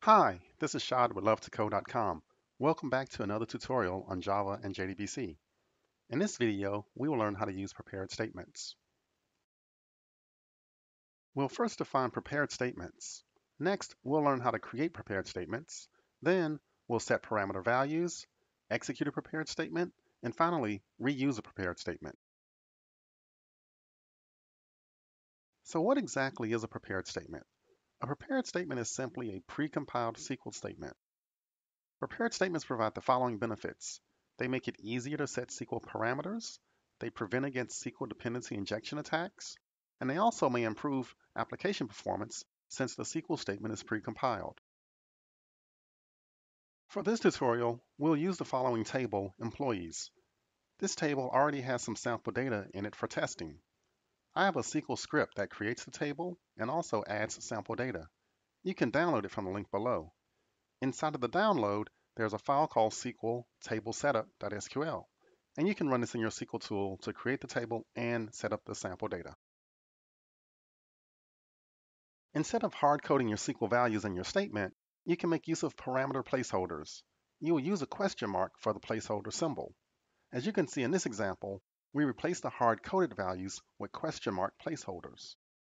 Hi, this is Shad with LoveToCode.com. Welcome back to another tutorial on Java and JDBC. In this video, we will learn how to use prepared statements. We'll first define prepared statements. Next, we'll learn how to create prepared statements. Then, we'll set parameter values, execute a prepared statement, and finally, reuse a prepared statement. So what exactly is a prepared statement? A prepared statement is simply a precompiled SQL statement. Prepared statements provide the following benefits. They make it easier to set SQL parameters, they prevent against SQL dependency injection attacks, and they also may improve application performance since the SQL statement is precompiled. For this tutorial, we'll use the following table, employees. This table already has some sample data in it for testing. I have a SQL script that creates the table and also adds sample data. You can download it from the link below. Inside of the download, there's a file called SQL table setup.sql, and you can run this in your SQL tool to create the table and set up the sample data. Instead of hard coding your SQL values in your statement, you can make use of parameter placeholders. You will use a question mark for the placeholder symbol. As you can see in this example, we replace the hard coded values with question mark placeholders.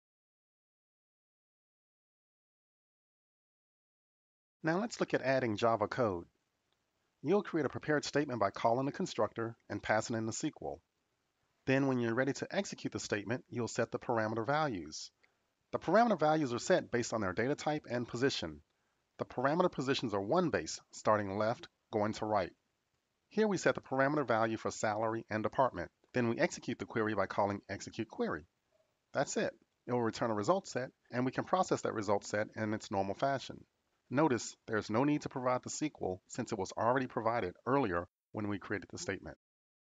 Now let's look at adding Java code. You'll create a prepared statement by calling the constructor and passing in the SQL. Then when you're ready to execute the statement, you'll set the parameter values. The parameter values are set based on their data type and position. The parameter positions are one base, starting left, going to right. Here we set the parameter value for salary and department. Then we execute the query by calling execute query. That's it. It will return a result set, and we can process that result set in its normal fashion. Notice there's no need to provide the SQL since it was already provided earlier when we created the statement.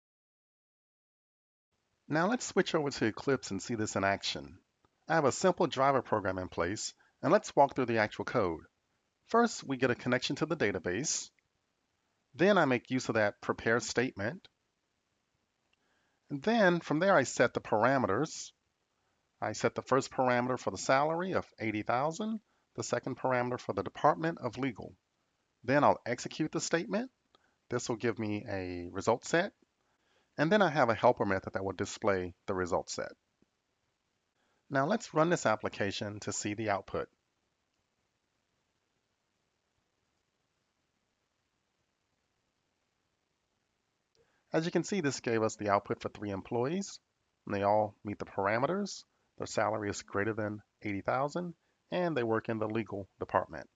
Now let's switch over to Eclipse and see this in action. I have a simple driver program in place, and let's walk through the actual code. First, we get a connection to the database. Then I make use of that prepare statement. And then from there I set the parameters. I set the first parameter for the salary of 80,000, the second parameter for the department of legal. Then I'll execute the statement. This will give me a result set. And then I have a helper method that will display the result set. Now let's run this application to see the output. As you can see, this gave us the output for 3 employees, and they all meet the parameters. Their salary is greater than 80,000, and they work in the legal department.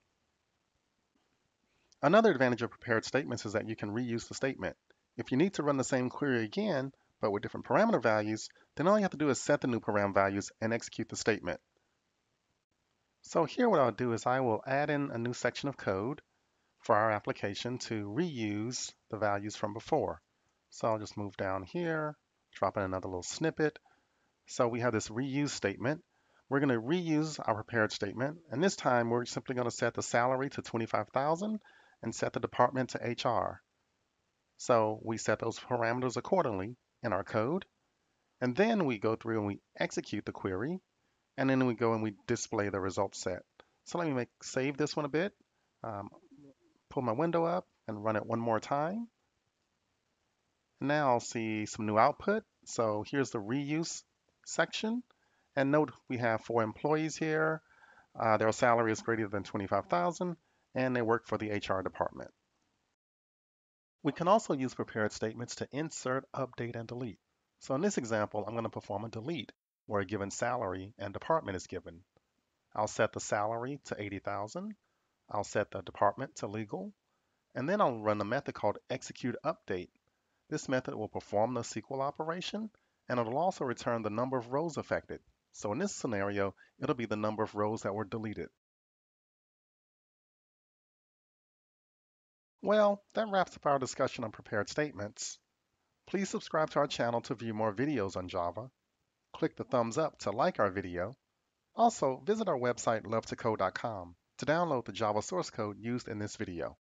Another advantage of prepared statements is that you can reuse the statement. If you need to run the same query again, but with different parameter values, then all you have to do is set the new parameter values and execute the statement. So here what I'll do is I will add in a new section of code for our application to reuse the values from before. So I'll just move down here, drop in another little snippet. So we have this reuse statement. We're going to reuse our prepared statement, and this time we're simply going to set the salary to 25,000 and set the department to HR. So we set those parameters accordingly in our code, and then we go through and we execute the query, and then we go and we display the result set. So let me save this one a bit, pull my window up and run it one more time. Now I'll see some new output. So here's the reuse section. And note we have 4 employees here. Their salary is greater than 25,000, and they work for the HR department. We can also use prepared statements to insert, update, and delete. So in this example, I'm going to perform a delete where a given salary and department is given. I'll set the salary to 80,000. I'll set the department to legal. And then I'll run a method called execute update. This method will perform the SQL operation, and it'll also return the number of rows affected. So in this scenario, it'll be the number of rows that were deleted. Well, that wraps up our discussion on prepared statements. Please subscribe to our channel to view more videos on Java. Click the thumbs up to like our video. Also, visit our website lovetocode.com to download the Java source code used in this video.